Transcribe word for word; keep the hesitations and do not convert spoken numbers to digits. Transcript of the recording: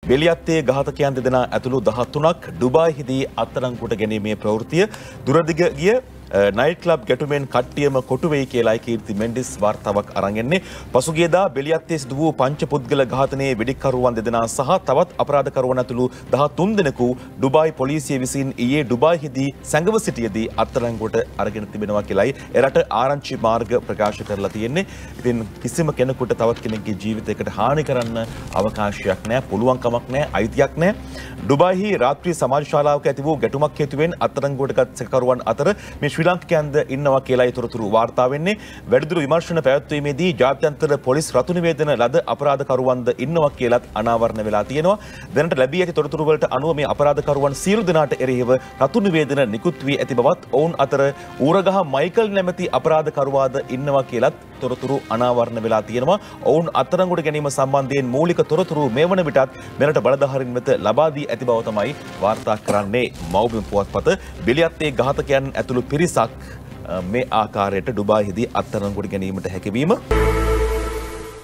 බෙලියත්තේ ඝාතකයන් දෙදෙනා ඇතුළු දහතුනක් ඩුබායිහිදී අත්අඩංගුවට ගැනීමේ ප්‍රවෘත්තිය දුරදිග ගිය නයිට් ක්ලබ් ගැටුමෙන් කට්ටියම කොටු වෙයි කියලායි කීර්ති මෙන්ඩිස් වාර්තාවක් අරන් එන්නේ. පසුගියදා බෙලියත්තේ සිදු වූ පංච පුද්ගල ඝාතනයේ වෙඩික්කරුවන් දෙදෙනා සහ තවත් අපරාධකරුවන් ඇතුළු දහතුන් දෙනෙකු ඩුබායි පොලිසිය විසින් ඊයේ ඩුබායිහිදී සැඟව සිටියේදී අත්අඩංගුවට අරගෙන තිබෙනවා කියලායි එරට ආරංචි මාර්ග ප්‍රකාශ කරලා තියෙන්නේ. ඉතින් කිසිම කෙනෙකුට තවත් කෙනෙකුගේ ජීවිතයකට හානි කරන්න අවකාශයක් නැහැ, පුළුවන් කමක් නැහැ, අයිතියක් නැහැ. ඩුබායිහි රාත්‍රී සමාජ ශාලාවක ඇති වූ ගැටුමක් හේතුවෙන් අත්අඩංගුවටගත් සැකකරුවන් අතර මේ ශ්‍රී ලාංකිකයන්ද ඉන්නවා කියලායි තොරතුරු වාර්තා වෙන්නේ. වැඩිදුර විමර්ශන පැවැත්වීමේදී ජාත්‍යන්තර පොලිස් රතු නිවේදන ලද අපරාධකරුවන්ද ඉන්නවා කියලාත් අනාවරණ වෙලා තියෙනවා. දැනට ලැබී ඇති තොරතුරු වලට අනුව මේ අපරාධකරුවන් සියලු දෙනාට එරෙහිව රතු නිවේදන නිකුත් වී ඇති බවත් ඔවුන් අතර ඌරගහ මයිකල් නැමැති අපරාධකරුවාද ඉන්නවා කියලාත් තොරතුරු අනාවරණ වෙලා තියෙනවා. ඔවුන් අත්අඩංගුවට ගැනීම සම්බන්ධයෙන් මූලික තොරතුරු මේ වන විටත් මෙරට බලධාරීන් වෙත ලබා දී ඇති බව තමයි වාර්තා කරන්නේ. මව්බිම පුවත්පත බෙලියත්තේ ඝාතකයන් ඇතුළු පිරිසක් මේ ආකාරයට ඩුබායිහිදී අත්අඩංගුවට ගැනීමට හැකියවීම